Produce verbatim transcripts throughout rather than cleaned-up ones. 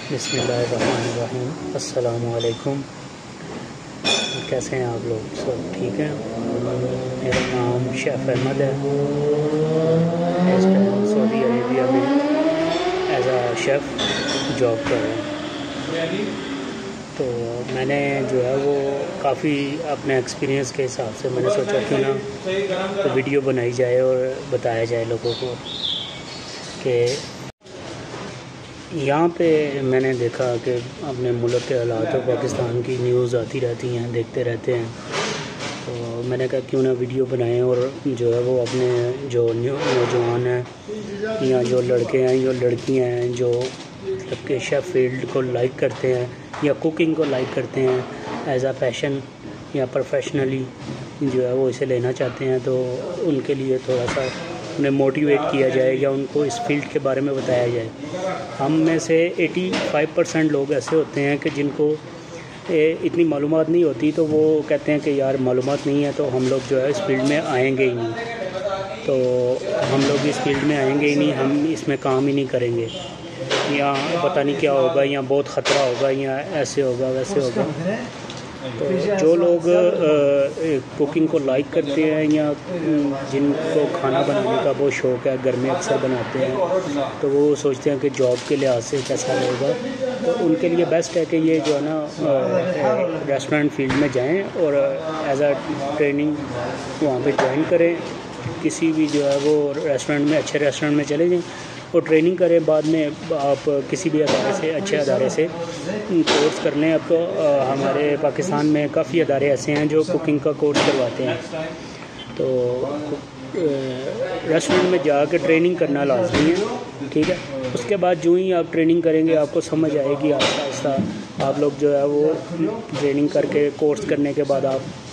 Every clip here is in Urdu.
بسم اللہ الرحمن الرحیم۔ السلام علیکم، کیسے ہیں آپ لوگ؟ سب ٹھیک ہیں؟ میرا نام شیف احمد ہے۔ اس ٹائم سعودی عربیہ میں ایز اے شیف جاب کر رہا ہوں۔ تو میں نے جو ہے وہ کافی اپنے ایکسپیرینس کے حساب سے میں نے سوچا کہ نا ویڈیو بنائی جائے اور بتایا جائے لوگوں کو کہ یہاں پہ میں نے دیکھا کہ اپنے ملک کے حالات اور پاکستان کی نیوز آتی رہتی ہیں، دیکھتے رہتے ہیں، تو میں نے کہا کیوں نہ ویڈیو بنائیں اور جو ہے وہ اپنے جو نوجوان ہیں یا جو لڑکے ہیں جو لڑکیاں ہیں جو مطلب کہ شیف فیلڈ کو لائک کرتے ہیں یا کوکنگ کو لائک کرتے ہیں ایز اے پیشن یا پروفیشنلی جو ہے وہ اسے لینا چاہتے ہیں، تو ان کے لیے تھوڑا سا انہیں موٹیویٹ کیا جائے یا ان کو اس فیلڈ کے بارے میں بتایا جائے۔ ہم میں سے ایٹی فائیو پرسینٹ لوگ ایسے ہوتے ہیں کہ جن کو اتنی معلومات نہیں ہوتی، تو وہ کہتے ہیں کہ یار معلومات نہیں ہے تو ہم لوگ جو ہے اس فیلڈ میں آئیں گے ہی نہیں، تو ہم لوگ اس فیلڈ میں آئیں گے ہی نہیں، ہم اس میں کام ہی نہیں کریں گے، یا پتہ نہیں کیا ہوگا، یا بہت خطرہ ہوگا، یا ایسے ہوگا ویسے ہوگا۔ تو جو لوگ کوکنگ کو لائک کرتے ہیں یا جن کو کھانا بنانے کا بہت شوق ہے، گھر میں اکثر بناتے ہیں، تو وہ سوچتے ہیں کہ جاب کے لحاظ سے کیسا ہوگا، تو ان کے لیے بیسٹ ہے کہ یہ جو ہے نا ریسٹورنٹ فیلڈ میں جائیں اور ایز اے ٹریننگ وہاں پہ جوائن کریں، کسی بھی جو ہے وہ ریسٹورنٹ میں اچھے ریسٹورنٹ میں چلے جائیں اور ٹریننگ کریں، بعد میں آپ کسی بھی ادارے سے اچھے ادارے سے کورس کر لیں۔ اب تو ہمارے پاکستان میں کافی ادارے ایسے ہیں جو کوکنگ کا کورس کرواتے ہیں، تو ریسٹورنٹ میں جا کے ٹریننگ کرنا لازمی ہے، ٹھیک ہے۔ اس کے بعد جو ہی آپ ٹریننگ کریں گے آپ کو سمجھ آئے گی، آہستہ آہستہ آپ لوگ جو ہے وہ ٹریننگ کر کے کورس کرنے کے بعد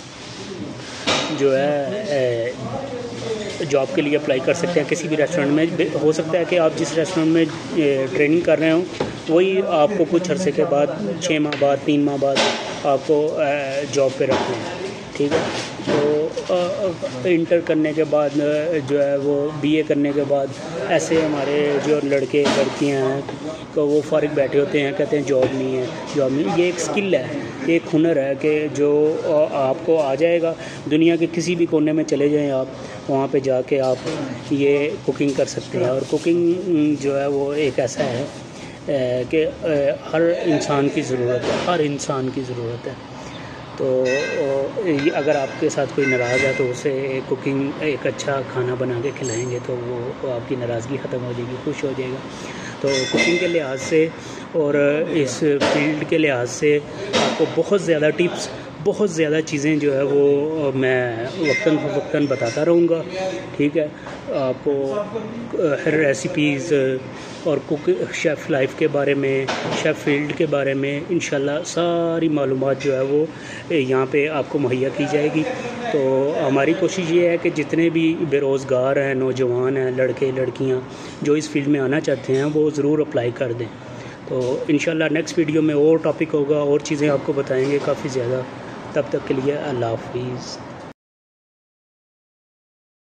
آپ جو ہے جاب کے لیے اپلائی کر سکتے ہیں کسی بھی ریسٹورنٹ میں۔ ہو سکتا ہے کہ آپ جس ریسٹورنٹ میں ٹریننگ کر رہے ہوں وہی آپ کو کچھ عرصے کے بعد چھ ماہ بعد تین ماہ بعد آپ کو جاب پہ رکھ لیں، ٹھیک ہے۔ تو انٹر کرنے کے بعد جو ہے وہ بی اے کرنے کے بعد ایسے ہمارے جو لڑکے لڑکیاں ہیں تو وہ فارغ بیٹھے ہوتے ہیں، کہتے ہیں جاب نہیں ہے جاب نہیں۔ یہ ایک اسکل ہے، ایک ہنر ہے کہ جو آپ کو آ جائے گا، دنیا کے کسی بھی کونے میں چلے جائیں آپ، وہاں پہ جا کے آپ یہ کوکنگ کر سکتے ہیں۔ اور کوکنگ جو ہے وہ ایک ایسا ہے کہ ہر انسان کی ضرورت ہے، ہر انسان کی ضرورت ہے۔ تو اگر آپ کے ساتھ کوئی ناراض ہے تو اسے کوکنگ ایک اچھا کھانا بنا کے کھلائیں گے تو وہ آپ کی ناراضگی ختم ہو جائے گی، خوش ہو جائے گا۔ تو کوکنگ کے لحاظ سے اور اس فیلڈ کے لحاظ سے آپ کو بہت زیادہ ٹپس، بہت زیادہ چیزیں جو ہے وہ میں وقتاً فوقتاً بتاتا رہوں گا، ٹھیک ہے۔ آپ کو ہر ریسیپیز اور کوک شیف لائف کے بارے میں، شیف فیلڈ کے بارے میں انشاءاللہ ساری معلومات جو ہے وہ یہاں پہ آپ کو مہیا کی جائے گی۔ تو ہماری کوشش یہ ہے کہ جتنے بھی بے روزگار ہیں، نوجوان ہیں، لڑکے لڑکیاں جو اس فیلڈ میں آنا چاہتے ہیں وہ ضرور اپلائی کر دیں۔ تو انشاءاللہ نیکسٹ ویڈیو میں اور ٹاپک ہوگا، اور چیزیں آپ کو بتائیں گے کافی زیادہ۔ تب تک کے لیے اللہ حافظ۔